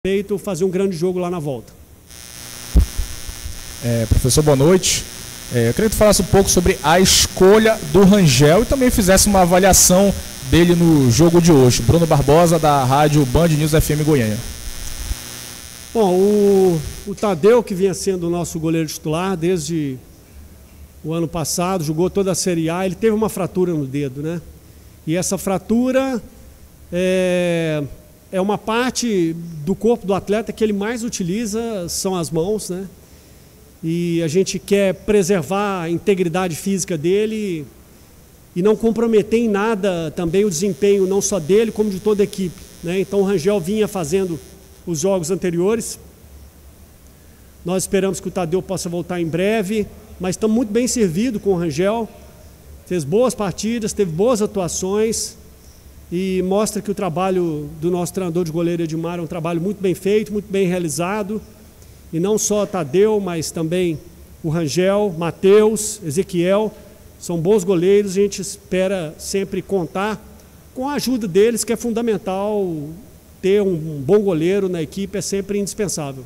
feito fazer um grande jogo lá na volta. Professor, boa noite. Eu queria que tu falasse um pouco sobre a escolha do Rangel e também fizesse uma avaliação dele no jogo de hoje. Bruno Barbosa, da rádio Band News FM Goiânia. Bom, o Tadeu, que vinha sendo o nosso goleiro titular desde o ano passado, jogou toda a Série A, ele teve uma fratura no dedo, né? E essa fratura é uma parte do corpo do atleta que ele mais utiliza, são as mãos, né? E a gente quer preservar a integridade física dele e não comprometer em nada também o desempenho não só dele, como de toda a equipe, né? Então o Rangel vinha fazendo os jogos anteriores. Nós esperamos que o Tadeu possa voltar em breve, mas estamos muito bem servidos com o Rangel. Fez boas partidas, teve boas atuações e mostra que o trabalho do nosso treinador de goleiro Edmar é um trabalho muito bem feito, muito bem realizado. E não só Tadeu, mas também o Rangel, Matheus, Ezequiel, são bons goleiros. A gente espera sempre contar com a ajuda deles, que é fundamental. Ter um bom goleiro na equipe é sempre indispensável.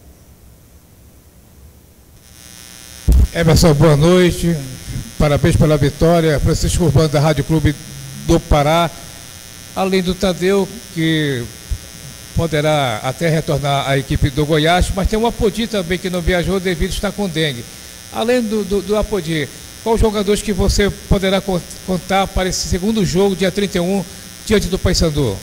Emerson, boa noite. Parabéns pela vitória. Francisco Urbano, da Rádio Clube do Pará. Além do Tadeu, que poderá até retornar à equipe do Goiás, mas tem o Apodi também que não viajou devido a estar com dengue. Além do Apodi, quais os jogadores que você poderá contar para esse segundo jogo, dia 31, diante do Paysandu?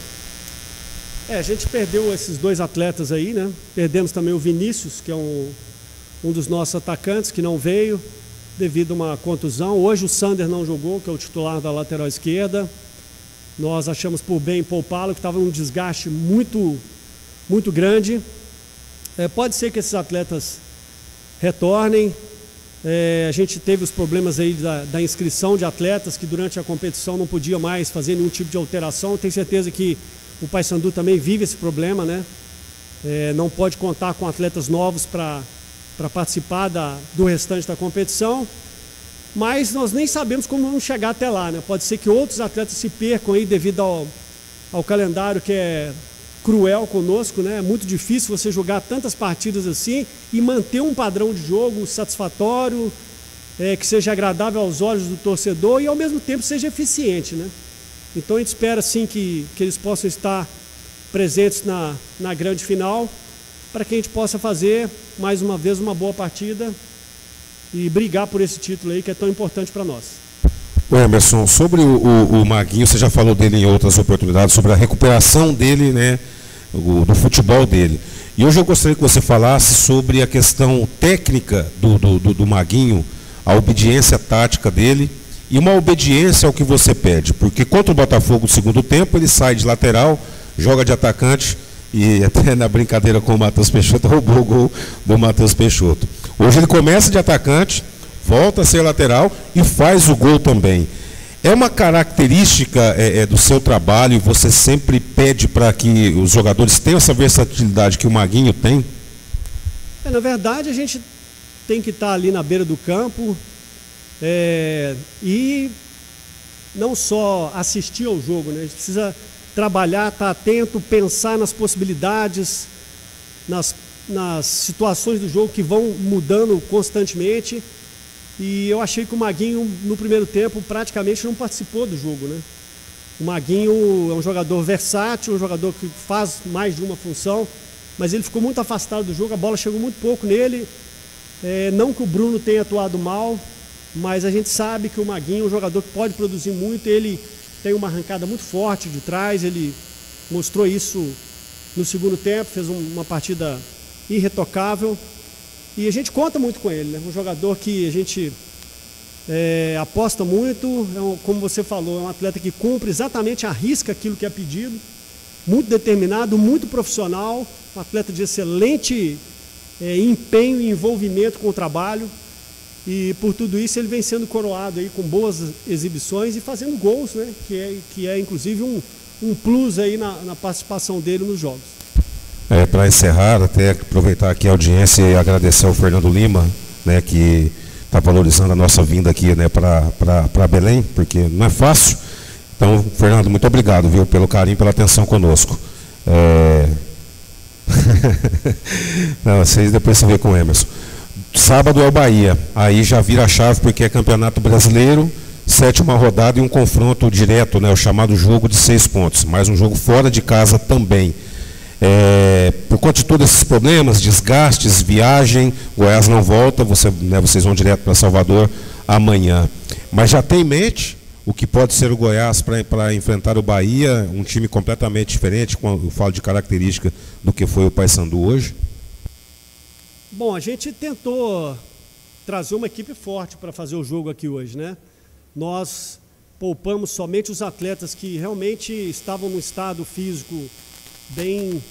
A gente perdeu esses dois atletas aí, né? Perdemos também o Vinícius, que é um dos nossos atacantes, que não veio devido a uma contusão. Hoje o Sander não jogou, que é o titular da lateral esquerda. Nós achamos por bem poupá-lo, que estava um desgaste muito grande. Pode ser que esses atletas retornem. A gente teve os problemas aí da inscrição de atletas, que durante a competição não podia mais fazer nenhum tipo de alteração. Tenho certeza que o Paysandu também vive esse problema, né? Não pode contar com atletas novos para participar do restante da competição. Mas nós nem sabemos como vamos chegar até lá, né? Pode ser que outros atletas se percam aí devido ao calendário que é cruel conosco, né? É muito difícil você jogar tantas partidas assim e manter um padrão de jogo satisfatório, que seja agradável aos olhos do torcedor e ao mesmo tempo seja eficiente, né? Então a gente espera sim que eles possam estar presentes na grande final, para que a gente possa fazer mais uma vez uma boa partida e brigar por esse título aí que é tão importante para nós. Emerson, sobre o Maguinho, você já falou dele em outras oportunidades, sobre a recuperação dele, né, do futebol dele. E hoje eu gostaria que você falasse sobre a questão técnica do Maguinho, a obediência tática dele e uma obediência ao que você pede. Porque contra o Botafogo no segundo tempo, ele sai de lateral, joga de atacante e até na brincadeira com o Matheus Peixoto, roubou o gol do Matheus Peixoto. Hoje ele começa de atacante, volta a ser lateral e faz o gol também. É uma característica do seu trabalho e você sempre pede para que os jogadores tenham essa versatilidade que o Maguinho tem? Na verdade, a gente tem que estar ali na beira do campo e não só assistir ao jogo, né? A gente precisa trabalhar, estar atento, pensar nas possibilidades, nas situações do jogo que vão mudando constantemente. E eu achei que o Maguinho, no primeiro tempo, praticamente não participou do jogo, né? O Maguinho é um jogador versátil, um jogador que faz mais de uma função, mas ele ficou muito afastado do jogo, a bola chegou muito pouco nele. Não que o Bruno tenha atuado mal, mas a gente sabe que o Maguinho é um jogador que pode produzir muito. Ele tem uma arrancada muito forte de trás, ele mostrou isso no segundo tempo, fez uma partida irretocável e a gente conta muito com ele, né? Um jogador que a gente aposta muito, como você falou, é um atleta que cumpre exatamente à risca aquilo que é pedido, muito determinado, muito profissional, um atleta de excelente empenho e envolvimento com o trabalho. E por tudo isso ele vem sendo coroado aí com boas exibições e fazendo gols, né? Que é inclusive um plus aí na participação dele nos jogos. Para encerrar, até aproveitar aqui a audiência e agradecer ao Fernando Lima, né, que está valorizando a nossa vinda aqui, né, para Belém, porque não é fácil. Então, Fernando, muito obrigado, viu, pelo carinho, pela atenção conosco. Não, vocês depois você vê com o Emerson. Sábado é o Bahia, aí já vira a chave porque é Campeonato Brasileiro, 7ª rodada e um confronto direto, né, o chamado jogo de 6 pontos, mais um jogo fora de casa também. Por conta de todos esses problemas, desgastes, viagem, Goiás não volta, vocês vão direto para Salvador amanhã. Mas já tem em mente o que pode ser o Goiás para enfrentar o Bahia, um time completamente diferente, quando eu falo de característica do que foi o Paysandu hoje? Bom, a gente tentou trazer uma equipe forte para fazer o jogo aqui hoje, né? Nós poupamos somente os atletas que realmente estavam no estado físico bem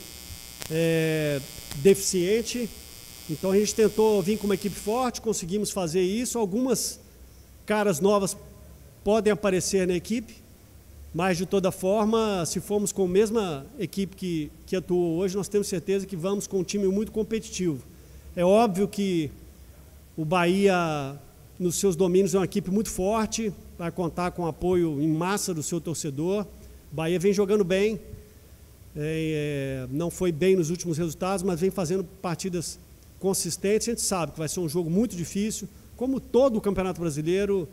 deficiente. Então a gente tentou vir com uma equipe forte, conseguimos fazer isso. Algumas caras novas podem aparecer na equipe, mas de toda forma, se formos com a mesma equipe que atuou hoje, nós temos certeza que vamos com um time muito competitivo. É óbvio que o Bahia, nos seus domínios, é uma equipe muito forte, vai contar com o apoio em massa do seu torcedor. O Bahia vem jogando bem, não foi bem nos últimos resultados, mas vem fazendo partidas consistentes. A gente sabe que vai ser um jogo muito difícil, como todo o Campeonato Brasileiro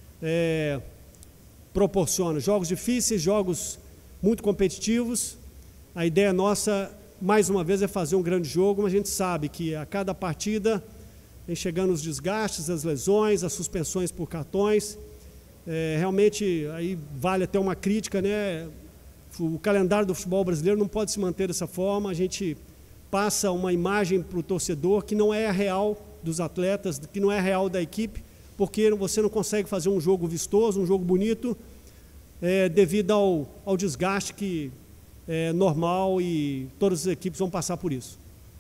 proporciona. Jogos difíceis, jogos muito competitivos. A ideia nossa, mais uma vez, é fazer um grande jogo, mas a gente sabe que a cada partida vem chegando os desgastes, as lesões, as suspensões por cartões. Realmente, aí vale até uma crítica, né? O calendário do futebol brasileiro não pode se manter dessa forma. A gente passa uma imagem para o torcedor que não é a real dos atletas, que não é a real da equipe, porque você não consegue fazer um jogo vistoso, um jogo bonito, devido ao desgaste que é normal e todas as equipes vão passar por isso.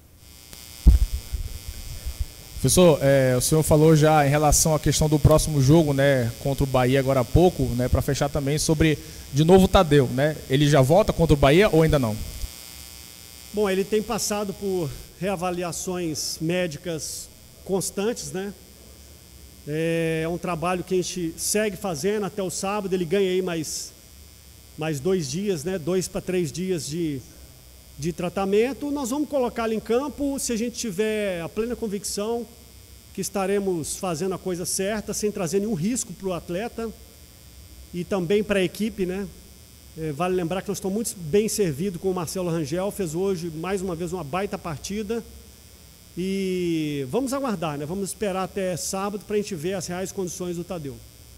Professor, o senhor falou já em relação à questão do próximo jogo, né, contra o Bahia agora há pouco, né, para fechar também sobre, de novo, o Tadeu, né? Ele já volta contra o Bahia ou ainda não? Bom, ele tem passado por reavaliações médicas constantes, né? É um trabalho que a gente segue fazendo até o sábado. Ele ganha aí mais 2 dias, né? 2 para 3 dias de tratamento. Nós vamos colocá-lo em campo se a gente tiver a plena convicção que estaremos fazendo a coisa certa, sem trazer nenhum risco para o atleta e também para a equipe, né? Vale lembrar que nós estamos muito bem servidos com o Marcelo Rangel, fez hoje mais uma vez uma baita partida e vamos aguardar, né? Vamos esperar até sábado para a gente ver as reais condições do Tadeu.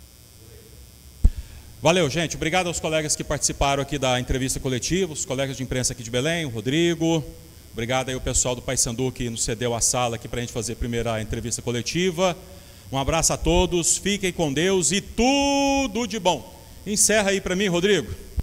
Valeu, gente. Obrigado aos colegas que participaram aqui da entrevista coletiva, os colegas de imprensa aqui de Belém, o Rodrigo. Obrigado aí ao pessoal do Paysandu que nos cedeu a sala aqui para a gente fazer a primeira entrevista coletiva. Um abraço a todos, fiquem com Deus e tudo de bom. Encerra aí para mim, Rodrigo.